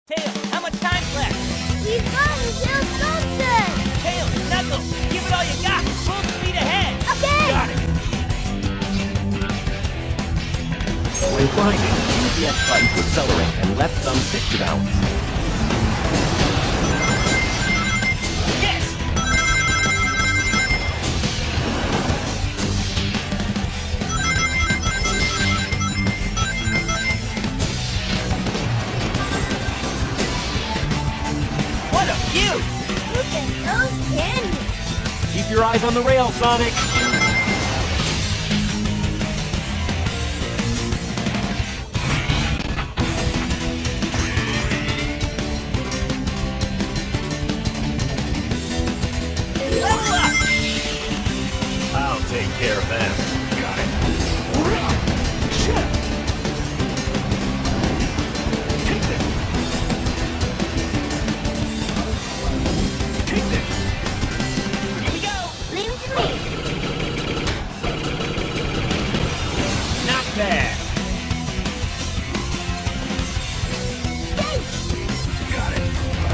Tails, how much time's left? We've got until sunset! Tails, Knuckles, give it all you got! Full speed ahead! Okay! Got it! When grinding, use the X button to accelerate and left thumb stick to balance. Yes! What a view! Look at those canyons! Keep your eyes on the rail, Sonic! Level up! I'll take care of them. Got it. Take this! Take this! Here we go! Leave it to me! Not bad! Yay! Got it.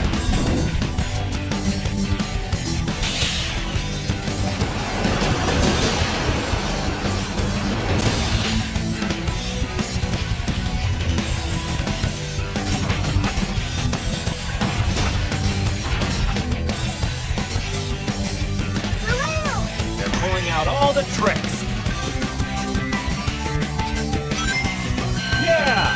The rail! They're pulling out all the tricks. Yeah!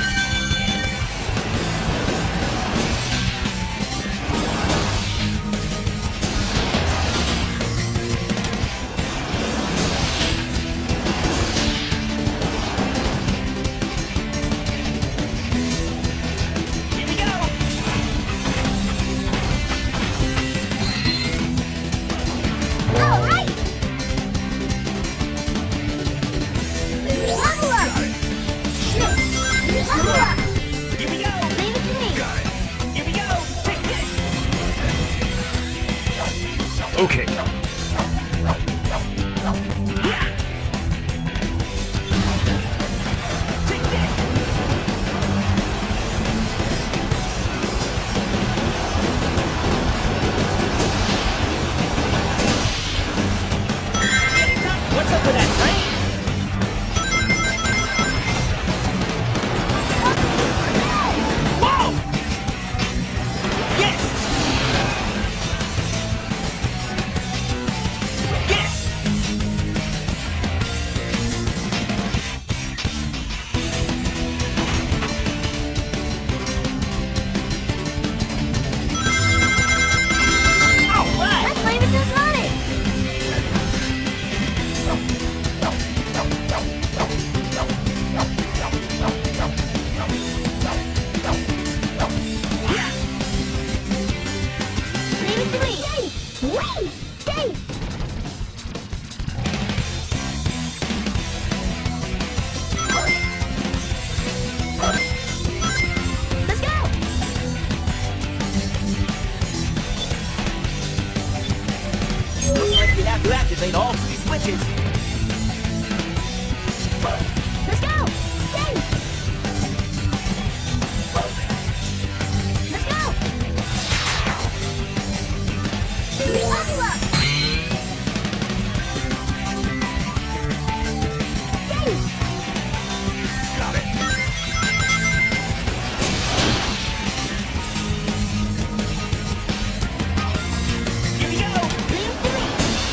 Here we go! All right! Level up! Level up! Here we go! Leave it to me! Here we go! Take this! Okay. Take this! What's up with that train? Whoa! Yes! Yes! All right! Let's leave it to Sonic! Leave it to me! Yay! Yay! Let's go! Looks like we have to activate all three switches. Let's go! Yay! Let's go! Level up! Yay! Got it. Here we go! Leave it to me!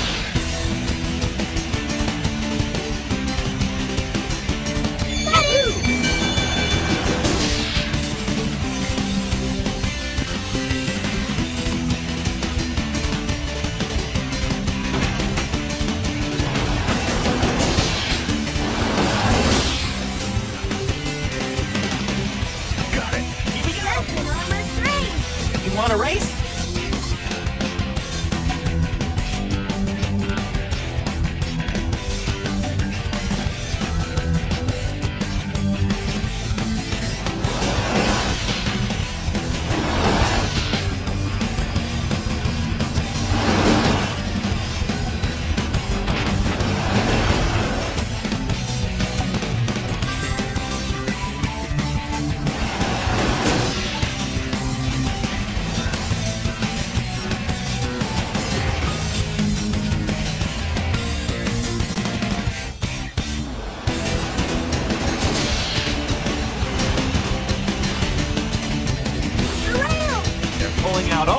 Got it. Here we go! Lesson number 3! You want a race?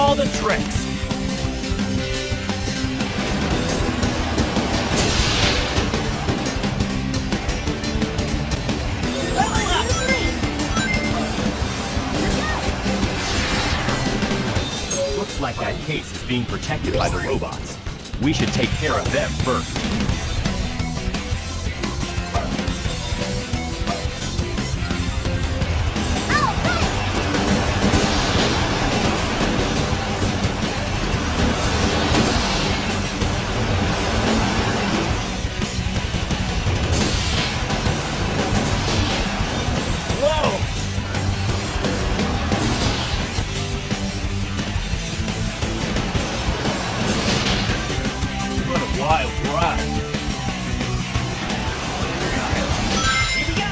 all the tricks. Looks like that case is being protected by the robots. We should take care of them first. Wild ride. Here we go.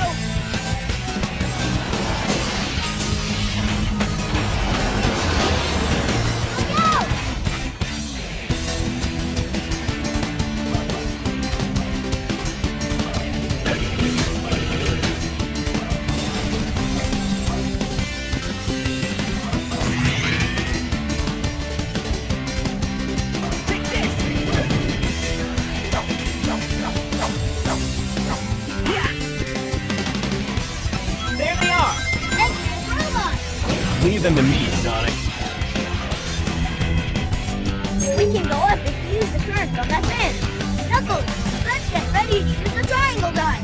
Leave them to me, Sonic. We can go up if we use the current from that fan. Knuckles, let's get ready to use the triangle gun.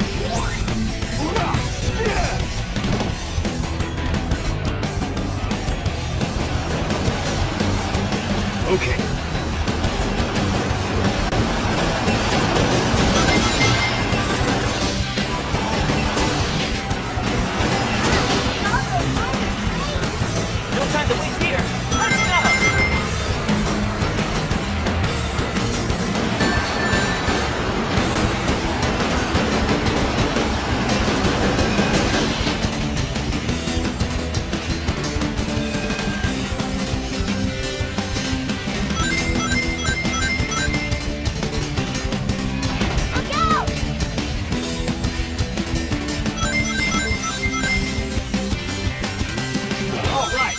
Okay. No time to waste here. Let's go. Look out! All right.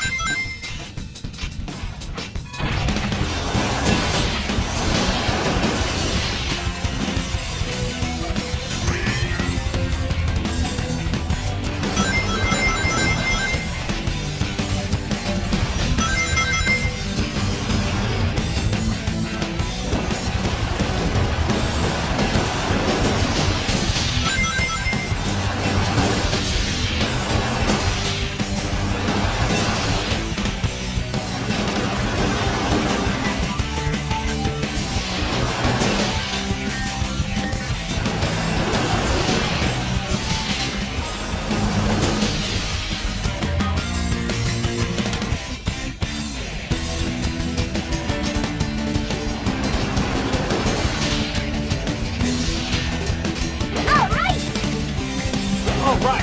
All right! All right.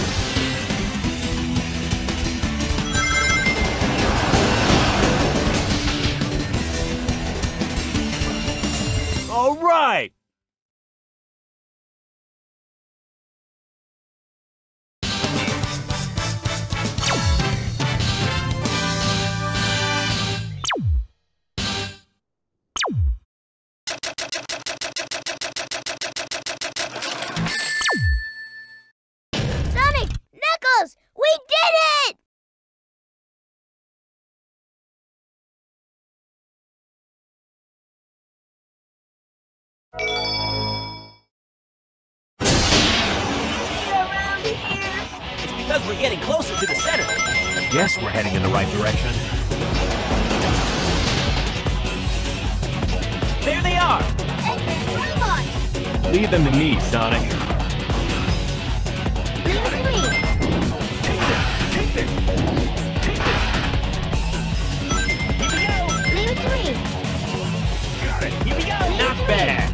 All right. Sonic! Knuckles! We did it! Around here. It's because we're getting closer to the center. Yes, we're heading in the right direction. There they are. Eggman robots! Leave them to me, Sonic. Leave it to me. Take this. Take this. Take this. Here we go. Leave it to me. Got it. Here we go. Not bad.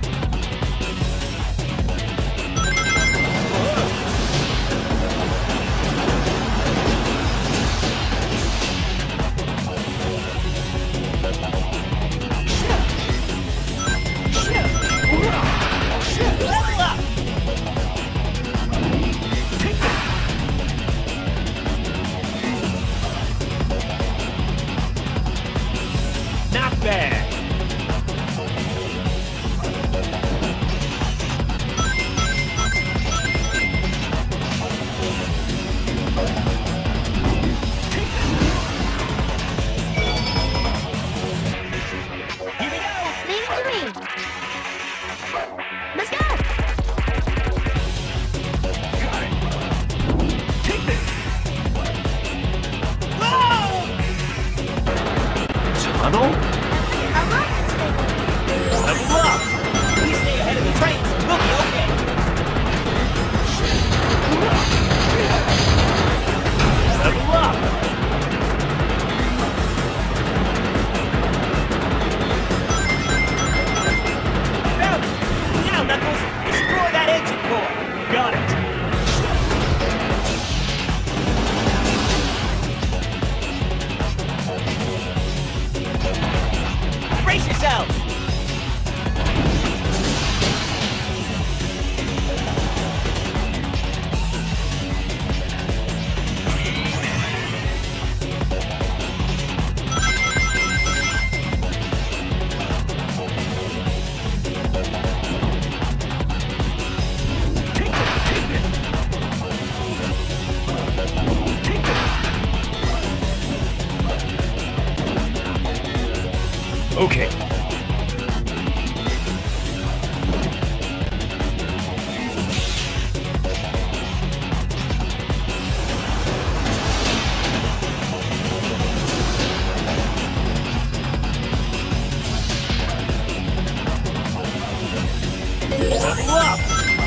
Level up. tunnel? I love this thing. Level up! We stay ahead of the trains, we'll be okay. Level up! Found it! Now, Knuckles, destroy that engine core! Got it! Brace yourselves! Okay. Level up!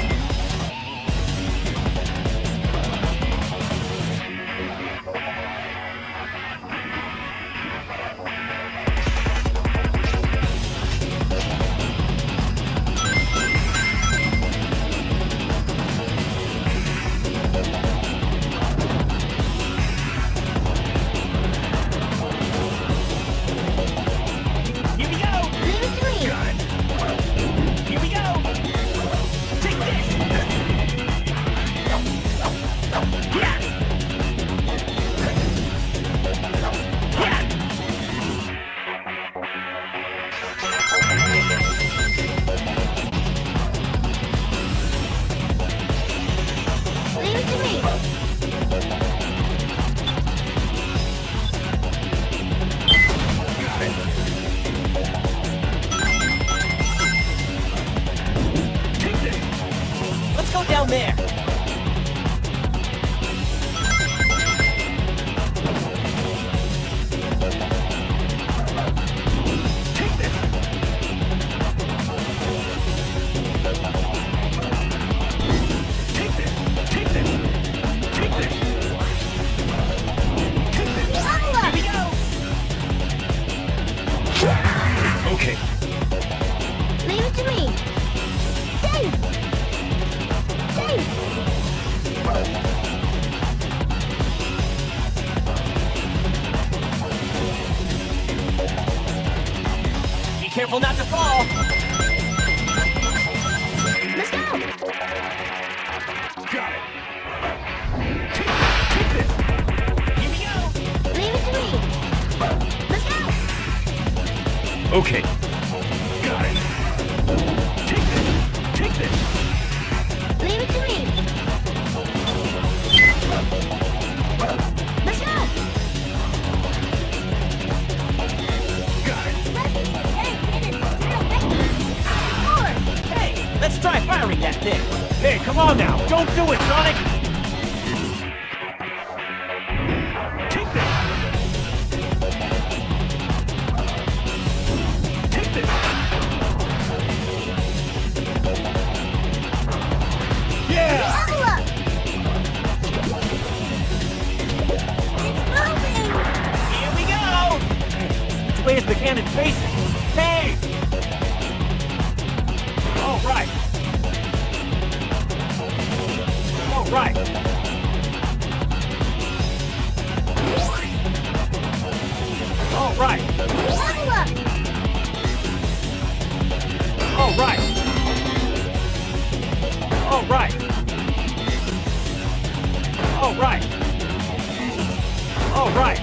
Here we go! Leave it to me. Here we go! Take this! Yeah! Yeah! Leave it to me. Take this! Let's go down there! Take this! Take this! Take this! Take this! Take this! Level Here up. we go! Okay. Leave it to me. Dave! Dave! Be careful not to fall! Let's go! Got it! Take this! Here we go! Leave it to me. Let's go! Okay. Got it! Take this! Take this! Leave it to me. Let's go! Got it! Forward! Hey, let's try firing that thing! Hey, come on now! Don't do it, Sonic! Take this! Take this! Yeah! Level up! It's moving! Here we go! Which way is the cannon facing? Hey! All right! All right! All right! Level up! All right! All right! All right! All right!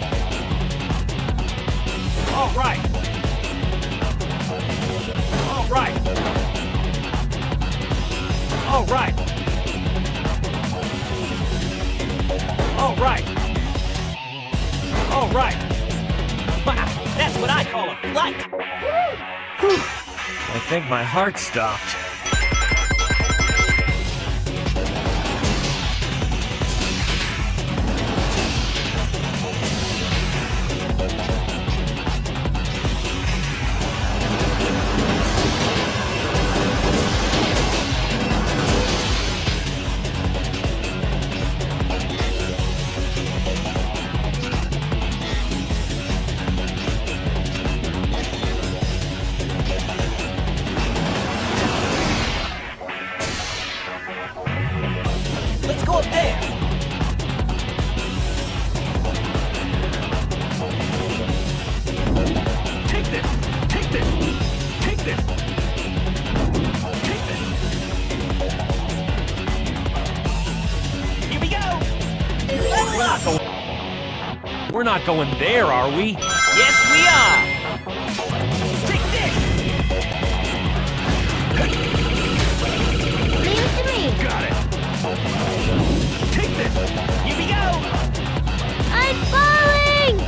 All right! All right! All right! All right! All right! Wow, that's what I call a flight! Whew. I think my heart stopped. not going... We're not going there, are we? Yes, we are! Take this! Leave it to me. Got it! Take this! Here we go! I'm falling!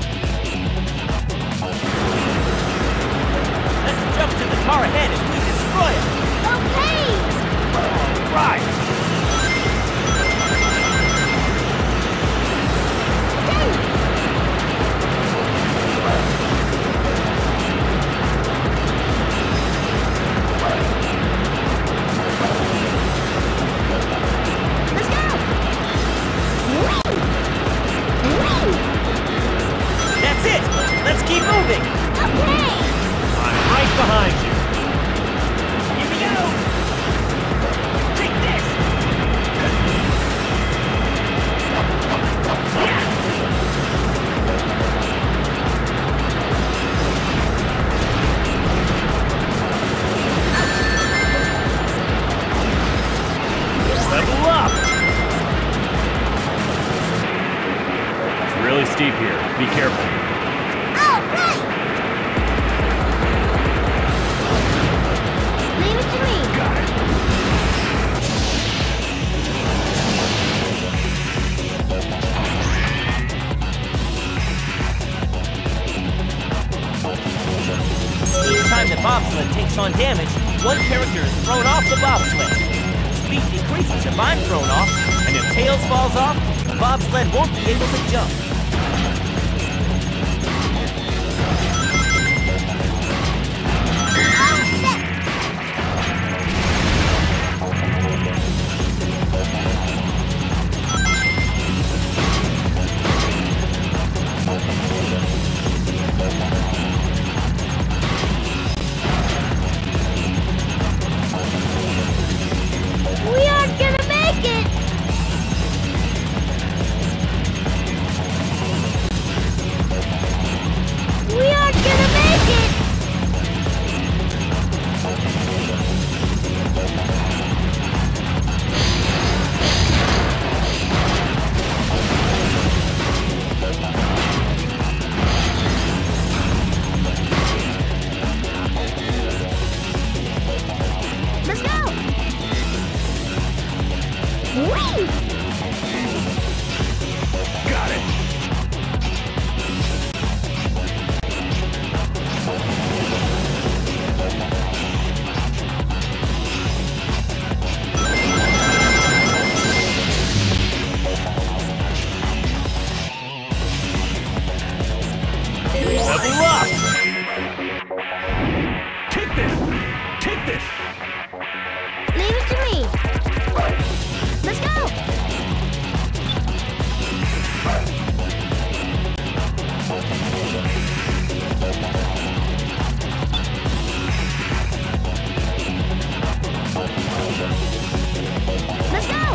Let's jump to the car ahead as we destroy it! Okay! All right! Let's go! Whee! Whee! That's it! Let's keep moving! Okay! I'm right behind you! Here we go! Take this! Level up! It's really steep here. Be careful. All right! Leave it to me. Got it. Each time the bobsled takes on damage, one character is thrown off the bobsled. Speed decreases if I'm thrown off, and if Tails falls off, the bobsled won't be able to jump. All set! We aren't gonna make it! We aren't gonna make it! Let's go! Whee! Got it. Level up! Take this! Take this! Leave it to me. Let's go! Let's go!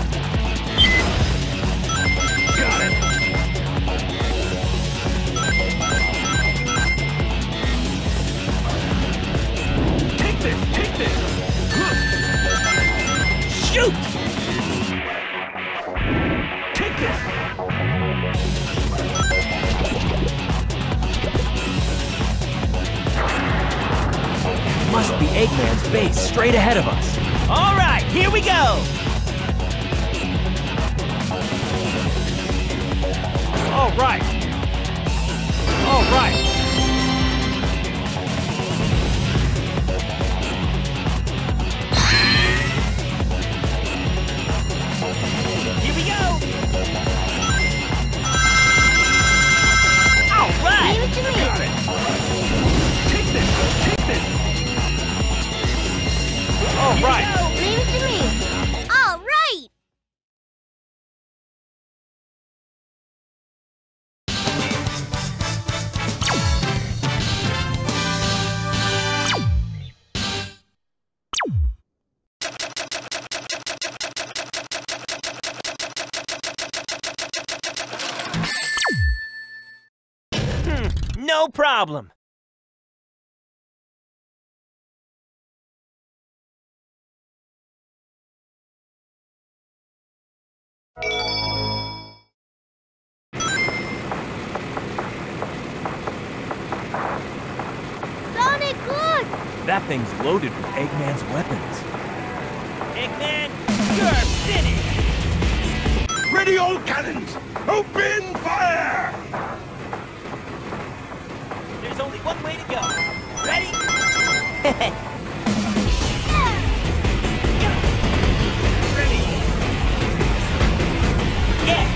Got it! Take this! Take this! Shoot! Take this! Must be Eggman's base straight ahead of us. All right, here we go! All right. All right. Here we go! All right! Leave it to me. Got it! Take this! Take this! All right! Leave it to me. All right! No problem. thing's loaded with Eggman's weapons. Eggman, you're finished! Ready all cannons! Open fire! There's only one way to go. Ready? Ready? Yeah!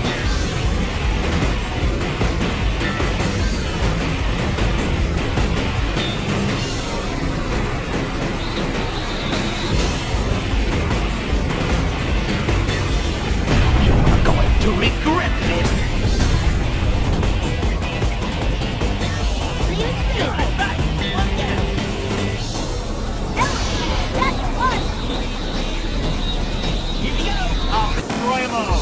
You're going to regret this! I'll destroy them all!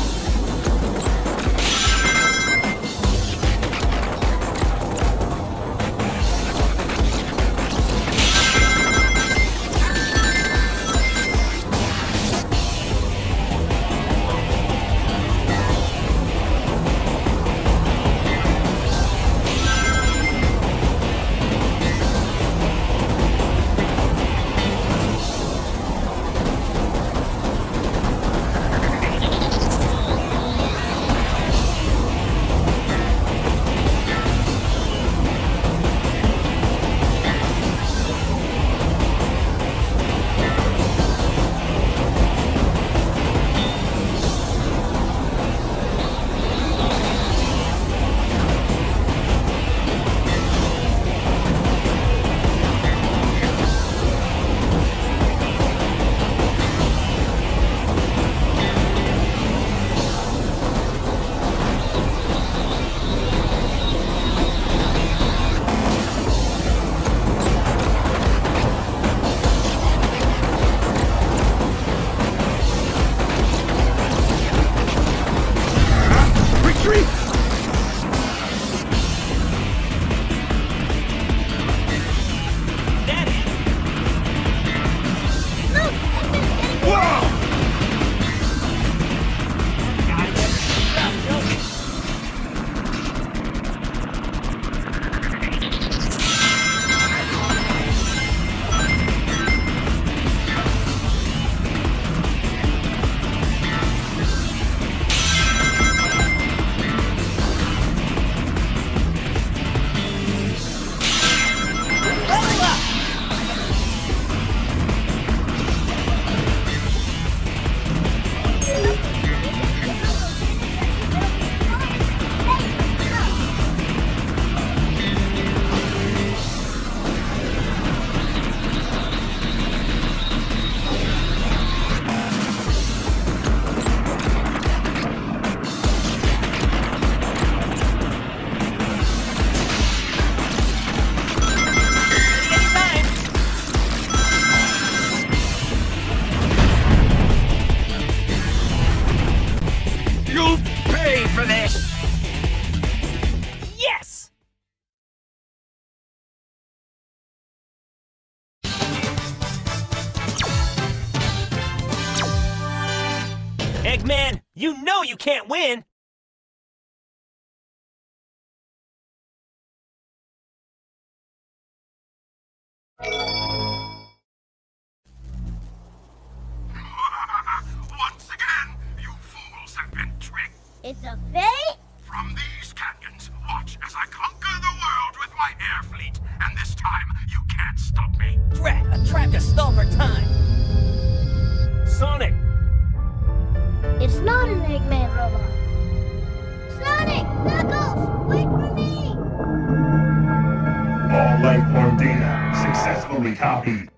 You'll pay for this! Yes! Eggman, you know you can't win! Once again, you fools have been tricked. It's a fate? From these canyons, watch as I conquer the world with my air fleet. And this time, you can't stop me. Drat, a trap to stall for time! Sonic! It's not an Eggman robot. Sonic! Knuckles! Wait for me! All life form data successfully copied.